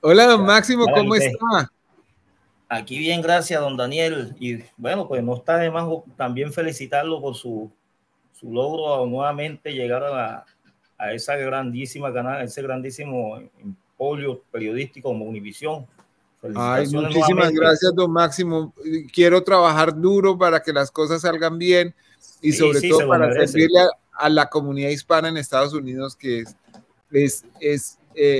Hola, don Máximo, ¿cómo está? Aquí bien, gracias, don Daniel. Y bueno, pues no está de más también felicitarlo por su logro a nuevamente llegar a esa grandísima canal, ese grandísimo emporio periodístico como Univisión. Ay, Felicitaciones muchísimas nuevamente. gracias, don Máximo. Quiero trabajar duro para que las cosas salgan bien y Sí, sobre sí, todo se lo para merece. servirle a la comunidad hispana en Estados Unidos, que es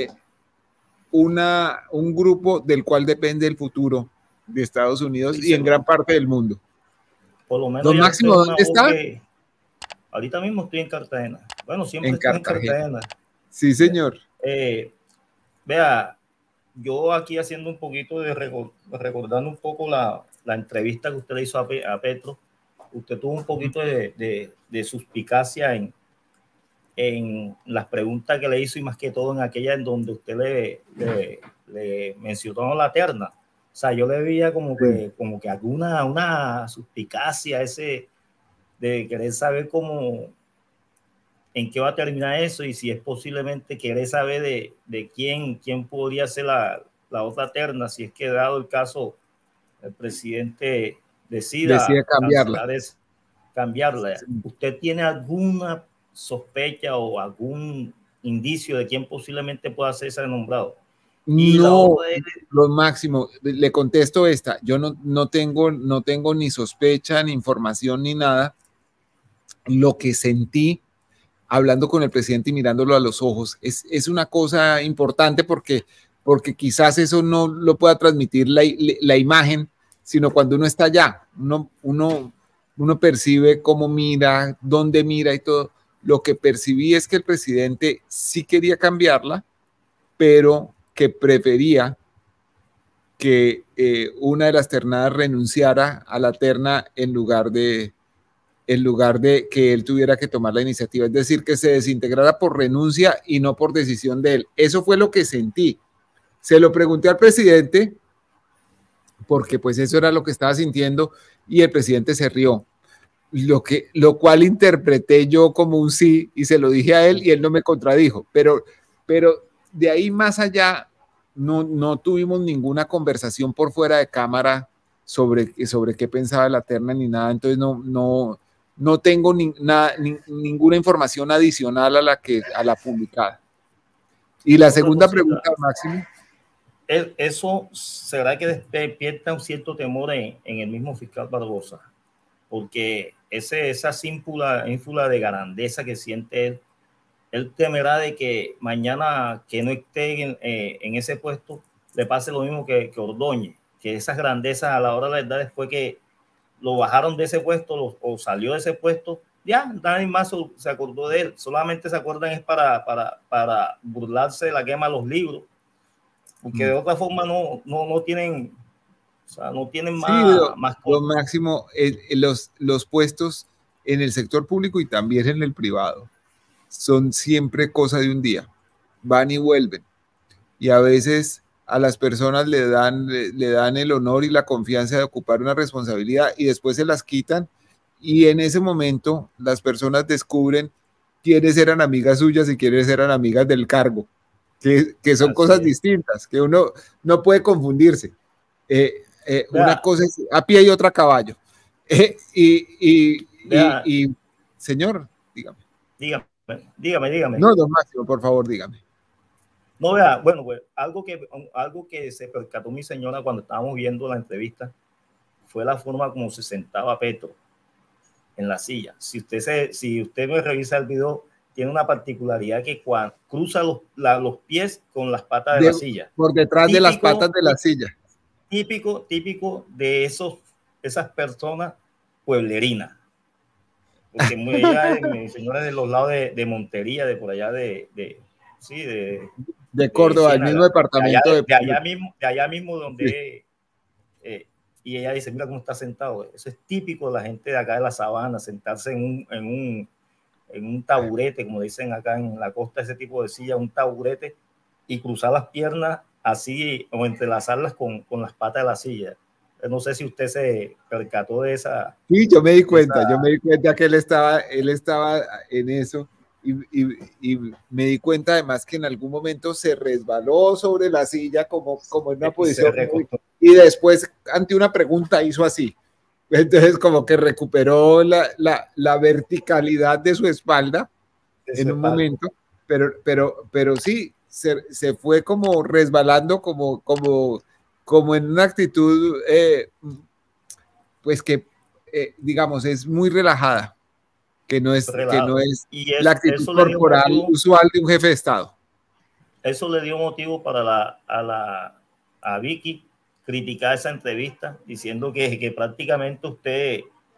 un grupo del cual depende el futuro de Estados Unidos Sí, y en gran parte del mundo. por lo menos Don ya usted Máximo, es una ¿dónde voz está? que ahorita mismo estoy en Cartagena. Bueno, siempre En estoy en Cartagena. Cartagena. Sí, señor. Vea, yo aquí haciendo un poquito de recordando un poco la entrevista que usted le hizo a Petro. Usted tuvo un poquito de suspicacia en las preguntas que le hizo y más que todo en aquella en donde usted le mencionó la terna. O sea, yo le veía como que alguna una suspicacia de querer saber cómo, en qué va a terminar eso y si es posiblemente querer saber de quién podría ser la otra terna, si es que dado el caso el presidente decida cambiarla. cancelar eso, cambiarla. Sí. ¿Usted tiene alguna sospecha o algún indicio de quién posiblemente pueda ser ese nombrado? Y la No, otra es, lo Máximo, le contesto esta, yo no tengo ni sospecha, ni información, ni nada. Lo que sentí hablando con el presidente y mirándolo a los ojos es una cosa importante porque quizás eso no lo pueda transmitir la imagen, sino cuando uno está allá, uno percibe cómo mira, dónde mira y todo. Lo que percibí es que el presidente sí quería cambiarla, pero que prefería que una de las ternadas renunciara a la terna en lugar de que él tuviera que tomar la iniciativa, es decir, que se desintegrara por renuncia y no por decisión de él. Eso fue lo que sentí. Se lo pregunté al presidente, porque pues eso era lo que estaba sintiendo, y el presidente se rió, lo cual interpreté yo como un sí, y se lo dije a él, y él no me contradijo, pero de ahí más allá, no tuvimos ninguna conversación por fuera de cámara sobre qué pensaba la terna ni nada, entonces no tengo ninguna información adicional a la publicada. Y la segunda pregunta, Máximo. eso será que despierta un cierto temor en el mismo fiscal Barbosa, porque esa ínfula de grandeza que siente él temerá de que mañana que no esté en ese puesto le pase lo mismo que Ordóñez, que esas grandezas a la hora de la verdad, después que lo bajaron de ese puesto o salió de ese puesto, ya nadie más se acordó de él, solamente se acuerdan es para burlarse de la quema de los libros, porque de otra forma no tienen, o sea, no tienen más lo Máximo, los puestos en el sector público y también en el privado son siempre cosa de un día, van y vuelven, y a veces a las personas le dan el honor y la confianza de ocupar una responsabilidad y después se las quitan, y en ese momento las personas descubren quiénes eran amigas suyas y quiénes eran amigas del cargo, que son cosas distintas, que uno no puede confundirse. Una cosa es a pie y otra a caballo. Señor, dígame. Dígame. No, don Máximo, por favor, dígame. No, vea, bueno, pues algo que se percató mi señora cuando estábamos viendo la entrevista fue la forma como se sentaba Petro en la silla. Si usted me revisa el video, tiene una particularidad que cuando cruza los pies con las patas de la silla. Por detrás de las patas de la silla. Típico de esas personas pueblerinas. Porque mi señora es de los lados de Montería, de por allá de Córdoba, el mismo departamento de allá mismo donde y ella dice, mira cómo está sentado. Eso es típico de la gente de acá de la sabana, sentarse en un taburete, como dicen acá en la costa, ese tipo de silla, un taburete, y cruzar las piernas así o entrelazarlas con las patas de la silla. No sé si usted se percató de esa. Sí, yo me di cuenta que él estaba en eso. y me di cuenta además que en algún momento se resbaló sobre la silla como en una posición y después ante una pregunta hizo así. Entonces como que recuperó la verticalidad de su espalda en un momento, pero sí, se fue como resbalando como en una actitud pues que digamos es muy relajada. Que no es la actitud corporal usual de un jefe de Estado. Eso le dio motivo para a Vicky criticar esa entrevista, diciendo que prácticamente usted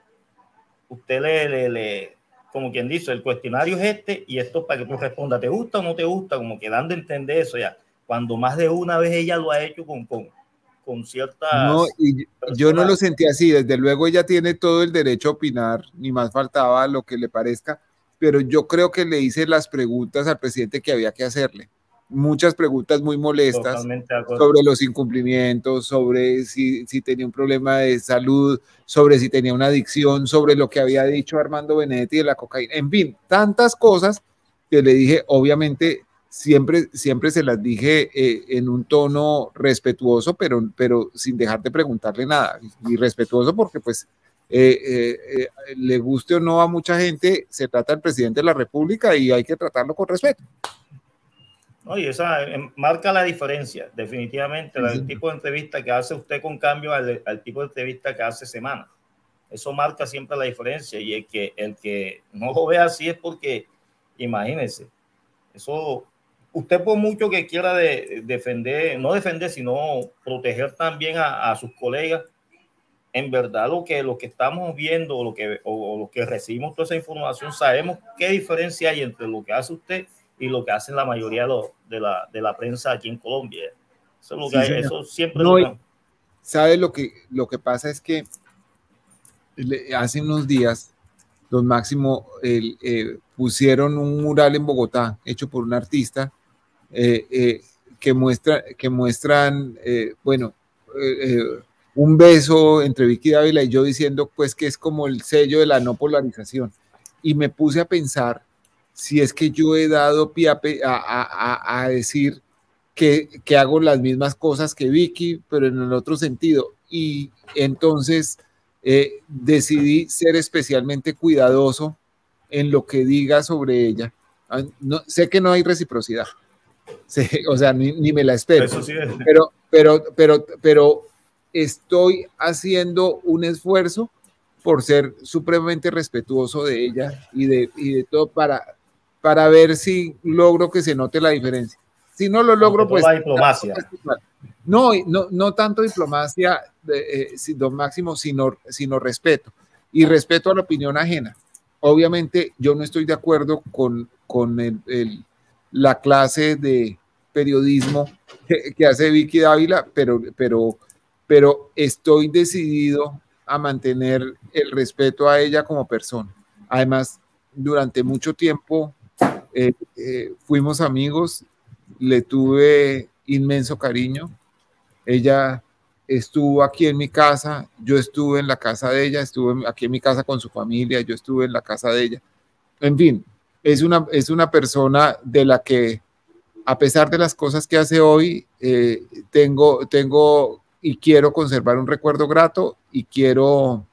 le, como quien dice, el cuestionario es este y esto es para que tú respondas, ¿te gusta o no te gusta? Como que dando a entender eso ya. Cuando más de una vez ella lo ha hecho con ciertas... No, y yo no lo sentí así, desde luego ella tiene todo el derecho a opinar, ni más faltaba lo que le parezca, pero yo creo que le hice las preguntas al presidente que había que hacerle, muchas preguntas muy molestas sobre los incumplimientos, sobre si tenía un problema de salud, sobre si tenía una adicción, sobre lo que había dicho Armando Benedetti de la cocaína, en fin, tantas cosas que le dije, obviamente siempre se las dije en un tono respetuoso, pero sin dejar de preguntarle nada, y respetuoso porque pues le guste o no a mucha gente, se trata del presidente de la República y hay que tratarlo con respeto. No, y esa marca la diferencia, definitivamente, el tipo de entrevista que hace usted con cambio al tipo de entrevista que hace semana. Eso marca siempre la diferencia, y el que no lo ve así es porque, imagínense, eso, usted por mucho que quiera defender, no defender, sino proteger también a sus colegas, en verdad lo que estamos viendo o lo que recibimos toda esa información, sabemos qué diferencia hay entre lo que hace usted y lo que hacen la mayoría de la prensa aquí en Colombia. Eso, es lo que hay, eso siempre no, lo que... ¿Sabe lo que pasa? Es que hace unos días Don Máximo pusieron un mural en Bogotá hecho por un artista que muestran bueno, un beso entre Vicky Dávila y yo, diciendo pues que es como el sello de la no polarización, y me puse a pensar si es que yo he dado pie a decir que hago las mismas cosas que Vicky, pero en el otro sentido, y entonces decidí ser especialmente cuidadoso en lo que diga sobre ella. No, sé que no hay reciprocidad, o sea, ni me la espero, eso sí es. pero estoy haciendo un esfuerzo por ser supremamente respetuoso de ella y de todo para ver si logro que se note la diferencia. Si no lo logro, pues... La diplomacia. No tanto diplomacia, don Máximo, sino respeto. Y respeto a la opinión ajena. Obviamente, yo no estoy de acuerdo con la clase de periodismo que hace Vicky Dávila, pero estoy decidido a mantener el respeto a ella como persona. Además, durante mucho tiempo fuimos amigos, le tuve inmenso cariño. Ella estuvo aquí en mi casa, yo estuve en la casa de ella, estuve aquí en mi casa con su familia, yo estuve en la casa de ella. En fin, es una persona de la que, a pesar de las cosas que hace hoy, tengo y quiero conservar un recuerdo grato, y quiero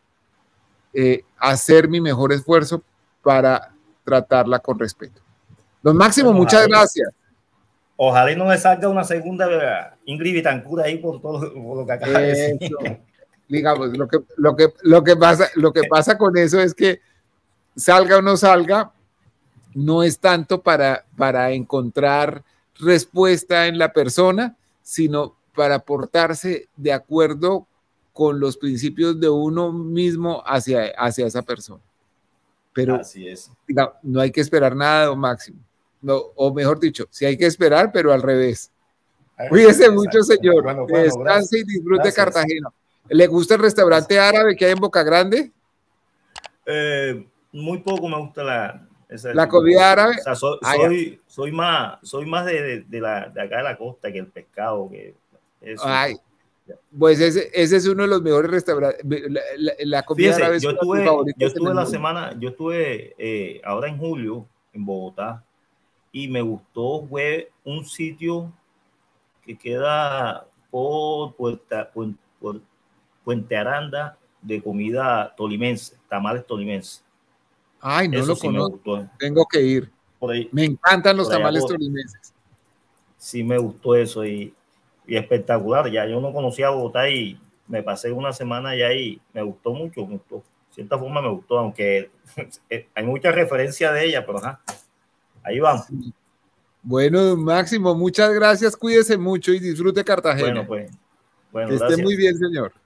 hacer mi mejor esfuerzo para tratarla con respeto. Don Máximo, bueno, muchas gracias. Ojalá y no me salga una segunda Ingrid Betancourt ahí por todo por lo que acaba de decir. Digamos, lo que pasa con eso es que salga o no salga, no es tanto para encontrar respuesta en la persona, sino para portarse de acuerdo con los principios de uno mismo hacia esa persona. Pero así es. Digamos, no hay que esperar nada, don Máximo. No, o mejor dicho, sí hay que esperar, pero al revés. Cuídese mucho, señor. Bueno, descanse y disfrute de Cartagena. ¿Le gusta el restaurante árabe que hay en Boca Grande? Muy poco me gusta la comida árabe. O sea, soy más de acá de la costa, que el pescado, que eso. Ay, pues ese es uno de los mejores restaurantes. La comida Fíjese, árabe es yo estuve ahora en julio, en Bogotá, y me gustó, fue un sitio que queda por Puente Aranda, de comida tolimense, tamales tolimenses. Ay, no Eso lo sí me conozco. gustó. Tengo que ir. Por ahí, Me encantan los por allá tamales tolimenses. sí me gustó eso y espectacular. Ya yo no conocía Bogotá y me pasé una semana allá y me gustó mucho, me gustó. De cierta forma me gustó, aunque hay mucha referencia de ella, pero ajá, ahí vamos. Sí. Bueno, Máximo, muchas gracias. Cuídese mucho y disfrute Bueno, Cartagena. pues, bueno, Que esté muy gracias. bien, señor.